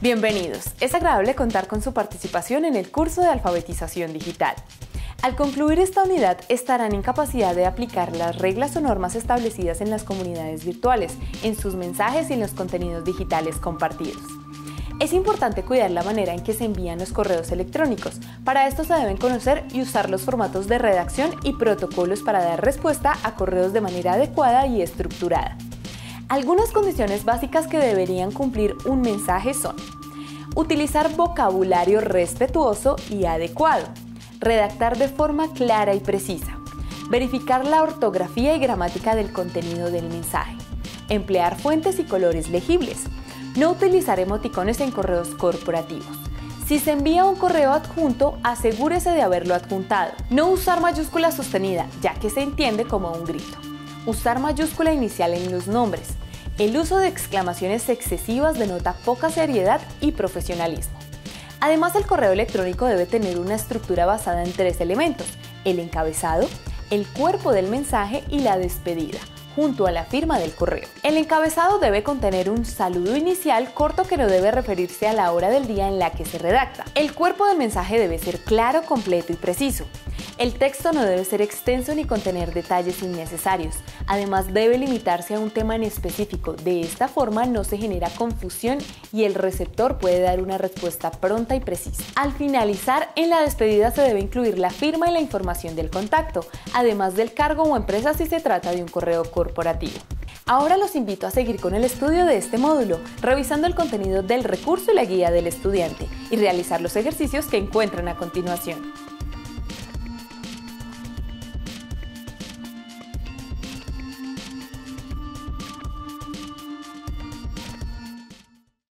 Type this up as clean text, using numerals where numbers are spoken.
Bienvenidos, es agradable contar con su participación en el curso de alfabetización digital. Al concluir esta unidad estarán en capacidad de aplicar las reglas o normas establecidas en las comunidades virtuales, en sus mensajes y en los contenidos digitales compartidos. Es importante cuidar la manera en que se envían los correos electrónicos. Para esto se deben conocer y usar los formatos de redacción y protocolos para dar respuesta a correos de manera adecuada y estructurada. Algunas condiciones básicas que deberían cumplir un mensaje son: utilizar vocabulario respetuoso y adecuado, redactar de forma clara y precisa, verificar la ortografía y gramática del contenido del mensaje, emplear fuentes y colores legibles, no utilizar emoticones en correos corporativos. Si se envía un correo adjunto, asegúrese de haberlo adjuntado. No usar mayúscula sostenida, ya que se entiende como un grito. Usar mayúscula inicial en los nombres. El uso de exclamaciones excesivas denota poca seriedad y profesionalismo. Además, el correo electrónico debe tener una estructura basada en 3 elementos: el encabezado, el cuerpo del mensaje y la despedida, junto a la firma del correo. El encabezado debe contener un saludo inicial corto que no debe referirse a la hora del día en la que se redacta. El cuerpo del mensaje debe ser claro, completo y preciso. El texto no debe ser extenso ni contener detalles innecesarios. Además, debe limitarse a un tema en específico. De esta forma no se genera confusión y el receptor puede dar una respuesta pronta y precisa. Al finalizar, en la despedida se debe incluir la firma y la información del contacto, además del cargo o empresa si se trata de un correo corporativo. Ahora los invito a seguir con el estudio de este módulo, revisando el contenido del recurso y la guía del estudiante y realizar los ejercicios que encuentran a continuación.